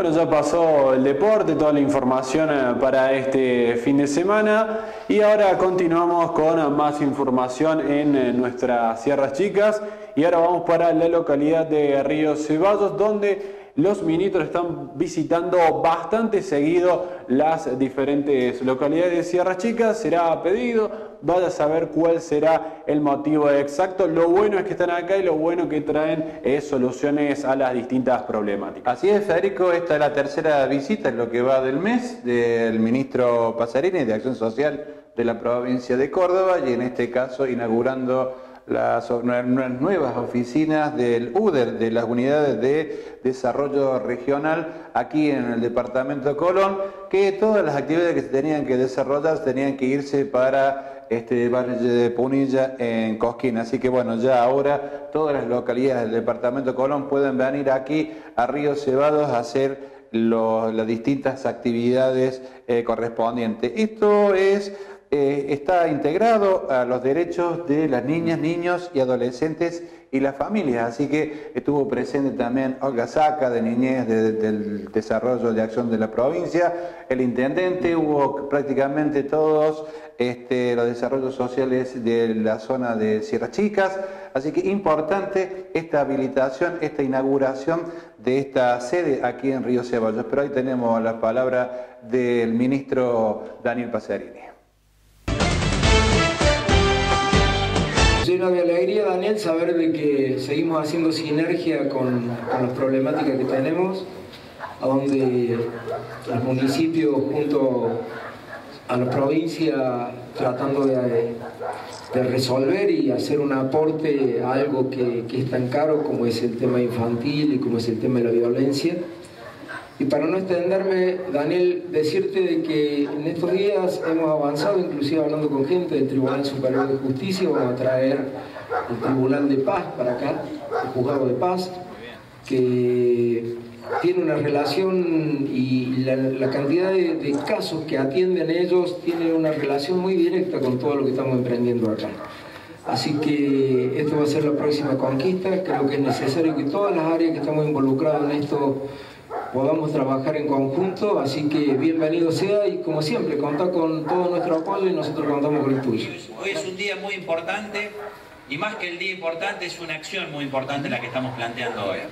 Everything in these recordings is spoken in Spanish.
Bueno, ya pasó el deporte, toda la información para este fin de semana y ahora continuamos con más información en nuestras Sierras Chicas y ahora vamos para la localidad de Río Ceballos, donde los ministros están visitando bastante seguido las diferentes localidades de Sierras Chicas. Será pedido, vaya a saber cuál será el motivo exacto. Lo bueno es que están acá y lo bueno que traen es soluciones a las distintas problemáticas. Así es, Federico, esta es la tercera visita en lo que va del mes del ministro Pasarini de Acción Social de la provincia de Córdoba y en este caso inaugurando las nuevas oficinas del UDER, de las unidades de desarrollo regional aquí en el departamento de Colón, que todas las actividades que se tenían que desarrollar tenían que irse para este Valle de Punilla en Cosquín. Así que bueno, ya ahora todas las localidades del departamento de Colón pueden venir aquí a Río Ceballos a hacer las distintas actividades correspondientes. Esto está integrado a los derechos de las niñas, niños y adolescentes y las familias, así que estuvo presente también Olga Saca de Niñez del Desarrollo de Acción de la provincia, el intendente, hubo prácticamente todos los desarrollos sociales de la zona de Sierras Chicas, así que importante esta habilitación, esta inauguración de esta sede aquí en Río Ceballos. Pero ahí tenemos la palabra del ministro Daniel Pasarini. Lleno de alegría, Daniel, saber de que seguimos haciendo sinergia con las problemáticas que tenemos, a donde los municipios junto a la provincia tratando de resolver y hacer un aporte a algo que es tan caro como es el tema infantil y como es el tema de la violencia. Y para no extenderme, Daniel, decirte de que en estos días hemos avanzado, inclusive hablando con gente del Tribunal Superior de Justicia, vamos a traer el Tribunal de Paz para acá, el Juzgado de Paz, que tiene una relación y la cantidad de casos que atienden ellos tiene una relación muy directa con todo lo que estamos emprendiendo acá. Así que esto va a ser la próxima conquista. Creo que es necesario que todas las áreas que estamos involucradas en esto podamos trabajar en conjunto, así que bienvenido sea y como siempre, contá con todo nuestro apoyo y nosotros contamos con el tuyo. Hoy es un día muy importante y más que el día importante es una acción muy importante la que estamos planteando hoy.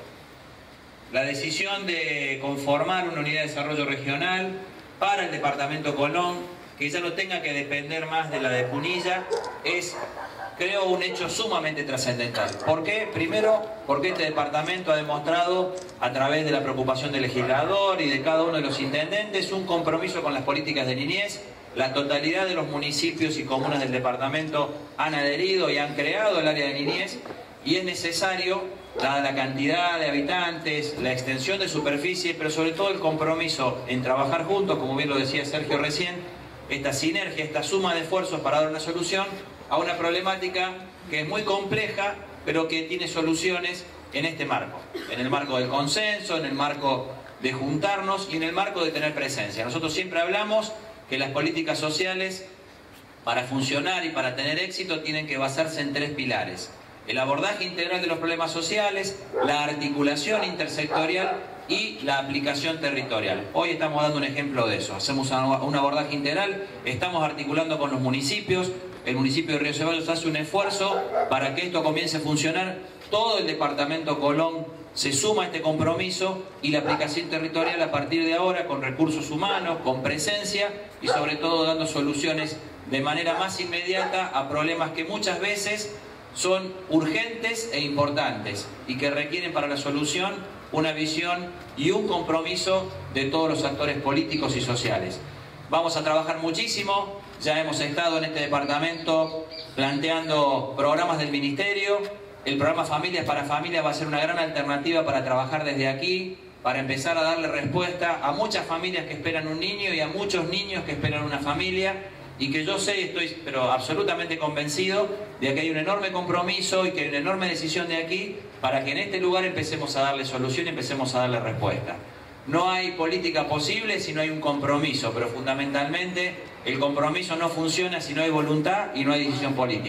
La decisión de conformar una unidad de desarrollo regional para el departamento Colón, que ya no tenga que depender más de la de Punilla, es, creo, un hecho sumamente trascendental. ¿Por qué? Primero, porque este departamento ha demostrado, a través de la preocupación del legislador y de cada uno de los intendentes, un compromiso con las políticas de niñez. La totalidad de los municipios y comunas del departamento han adherido y han creado el área de niñez y es necesario, dada la cantidad de habitantes, la extensión de superficie, pero sobre todo el compromiso en trabajar juntos, como bien lo decía Sergio recién, esta sinergia, esta suma de esfuerzos para dar una solución a una problemática que es muy compleja, pero que tiene soluciones en este marco. En el marco del consenso, en el marco de juntarnos y en el marco de tener presencia. Nosotros siempre hablamos que las políticas sociales, para funcionar y para tener éxito, tienen que basarse en tres pilares. El abordaje integral de los problemas sociales, la articulación intersectorial y la aplicación territorial. Hoy estamos dando un ejemplo de eso. Hacemos un abordaje integral, estamos articulando con los municipios. El municipio de Río Ceballos hace un esfuerzo para que esto comience a funcionar. Todo el departamento Colón se suma a este compromiso y la aplicación territorial a partir de ahora con recursos humanos, con presencia y sobre todo dando soluciones de manera más inmediata a problemas que muchas veces son urgentes e importantes y que requieren para la solución una visión y un compromiso de todos los actores políticos y sociales. Vamos a trabajar muchísimo, ya hemos estado en este departamento planteando programas del Ministerio. El programa Familias para Familias va a ser una gran alternativa para trabajar desde aquí, para empezar a darle respuesta a muchas familias que esperan un niño y a muchos niños que esperan una familia, y que yo sé y estoy pero absolutamente convencido de que hay un enorme compromiso y que hay una enorme decisión de aquí para que en este lugar empecemos a darle solución y empecemos a darle respuesta. No hay política posible si no hay un compromiso, pero fundamentalmente el compromiso no funciona si no hay voluntad y no hay decisión política.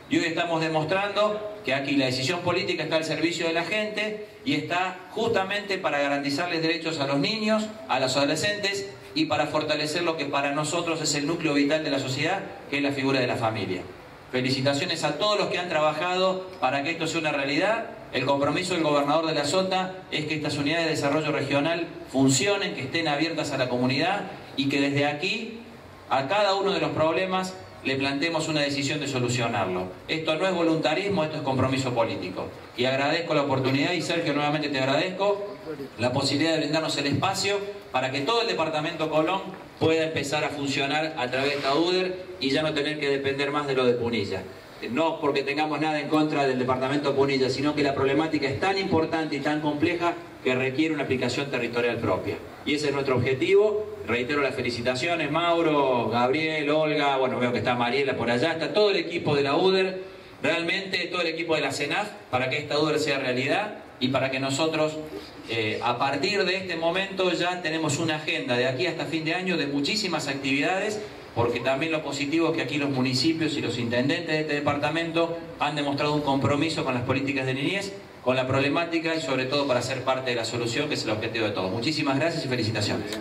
Y hoy estamos demostrando que aquí la decisión política está al servicio de la gente y está justamente para garantizarles derechos a los niños, a los adolescentes y para fortalecer lo que para nosotros es el núcleo vital de la sociedad, que es la figura de la familia. Felicitaciones a todos los que han trabajado para que esto sea una realidad. El compromiso del gobernador de la Sota es que estas unidades de desarrollo regional funcionen, que estén abiertas a la comunidad y que desde aquí a cada uno de los problemas le planteemos una decisión de solucionarlo. Esto no es voluntarismo, esto es compromiso político. Y agradezco la oportunidad, y Sergio, nuevamente te agradezco la posibilidad de brindarnos el espacio para que todo el departamento Colón pueda empezar a funcionar a través de esta UDER y ya no tener que depender más de lo de Punilla. No porque tengamos nada en contra del departamento Punilla, sino que la problemática es tan importante y tan compleja que requiere una aplicación territorial propia. Y ese es nuestro objetivo. Reitero las felicitaciones, Mauro, Gabriel, Olga, bueno, veo que está Mariela por allá, está todo el equipo de la UDER, realmente todo el equipo de la CENAF, para que esta UDER sea realidad y para que nosotros, a partir de este momento, ya tenemos una agenda de aquí hasta fin de año de muchísimas actividades, porque también lo positivo es que aquí los municipios y los intendentes de este departamento han demostrado un compromiso con las políticas de niñez, con la problemática y sobre todo para ser parte de la solución, que es el objetivo de todos. Muchísimas gracias y felicitaciones.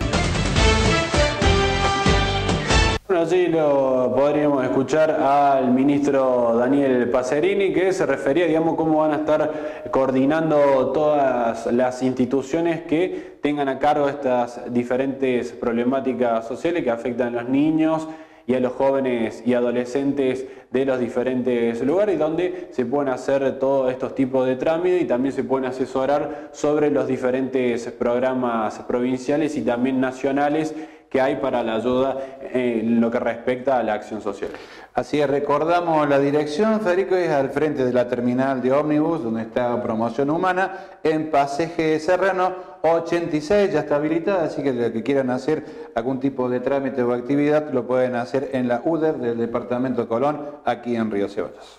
Bueno, allí lo podríamos escuchar al ministro Daniel Pacerini, que se refería, digamos, cómo van a estar coordinando todas las instituciones que tengan a cargo estas diferentes problemáticas sociales que afectan a los niños y a los jóvenes y adolescentes de los diferentes lugares, donde se pueden hacer todos estos tipos de trámites y también se pueden asesorar sobre los diferentes programas provinciales y también nacionales que hay para la ayuda en lo que respecta a la acción social. Así es, recordamos la dirección, Federico, es al frente de la terminal de ómnibus, donde está Promoción Humana, en Pasaje Serrano 86, ya está habilitada, así que los que quieran hacer algún tipo de trámite o actividad lo pueden hacer en la UDER del departamento de Colón, aquí en Río Ceballos.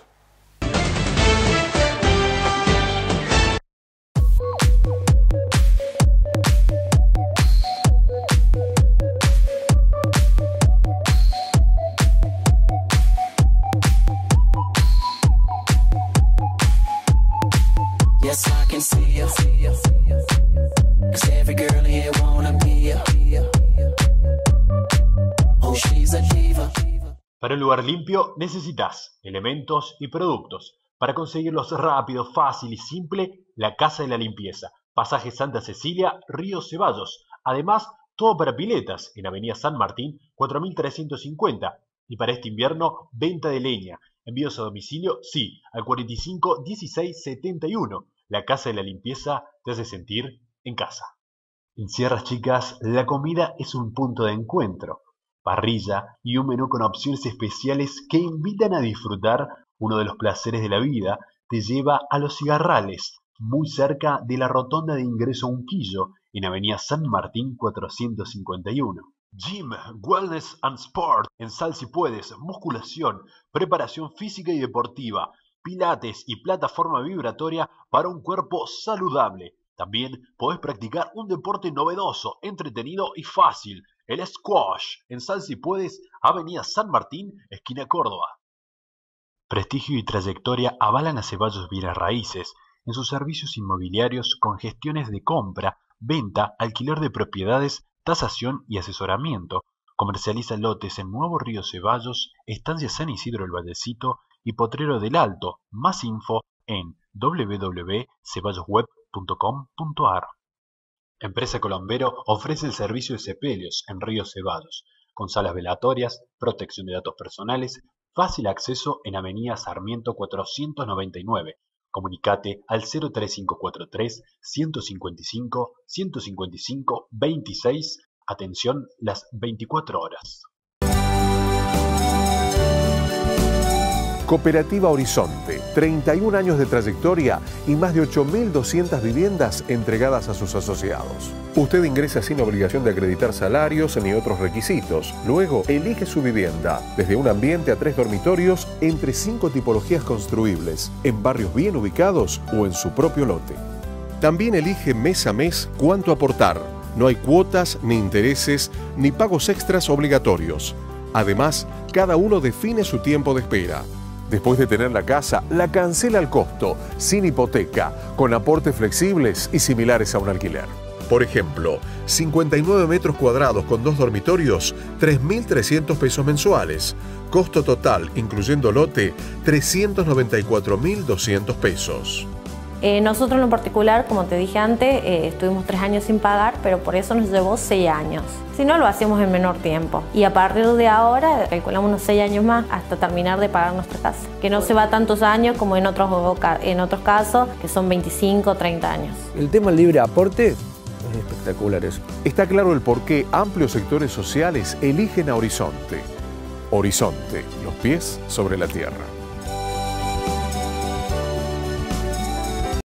Para un lugar limpio necesitas elementos y productos. Para conseguirlos rápido, fácil y simple, la Casa de la Limpieza. Pasaje Santa Cecilia, Río Ceballos. Además, todo para piletas en Avenida San Martín, 4350. Y para este invierno, venta de leña. Envíos a domicilio, sí, al 45 16 71. La Casa de la Limpieza te hace sentir en casa. En Sierras Chicas, la comida es un punto de encuentro. Parrilla y un menú con opciones especiales que invitan a disfrutar uno de los placeres de la vida, te lleva a Los Cigarrales, muy cerca de la rotonda de ingreso a Unquillo, en Avenida San Martín 451. Gym, Wellness and Sport, en Sal Si Puedes, musculación, preparación física y deportiva, pilates y plataforma vibratoria para un cuerpo saludable. También podés practicar un deporte novedoso, entretenido y fácil, el squash, en Sal Si Puedes, Avenida San Martín, esquina Córdoba. Prestigio y trayectoria avalan a Ceballos Bienes Raíces en sus servicios inmobiliarios con gestiones de compra, venta, alquiler de propiedades, tasación y asesoramiento. Comercializa lotes en Nuevo Río Ceballos, Estancia San Isidro el Vallecito y Potrero del Alto. Más info en www.ceballosweb.com.ar. Empresa Colombero ofrece el servicio de sepelios en Río Ceballos, con salas velatorias, protección de datos personales, fácil acceso en Avenida Sarmiento 499. Comunicate al 03543 155 155 26. Atención las 24 horas. Cooperativa Horizonte, 31 años de trayectoria y más de 8.200 viviendas entregadas a sus asociados. Usted ingresa sin obligación de acreditar salarios ni otros requisitos. Luego, elige su vivienda, desde un ambiente a 3 dormitorios, entre 5 tipologías construibles, en barrios bien ubicados o en su propio lote. También elige mes a mes cuánto aportar. No hay cuotas, ni intereses, ni pagos extras obligatorios. Además, cada uno define su tiempo de espera. Después de tener la casa, la cancela al costo, sin hipoteca, con aportes flexibles y similares a un alquiler. Por ejemplo, 59 metros cuadrados con 2 dormitorios, 3.300 pesos mensuales. Costo total, incluyendo lote, 394.200 pesos. Nosotros en lo particular, como te dije antes, estuvimos 3 años sin pagar, pero por eso nos llevó 6 años. Si no, lo hacíamos en menor tiempo. Y a partir de ahora, calculamos unos 6 años más hasta terminar de pagar nuestra casa. Que no se va tantos años como en otros casos, que son 25 o 30 años. El tema del libre aporte es espectacular eso. Está claro el por qué amplios sectores sociales eligen a Horizonte. Horizonte, los pies sobre la tierra.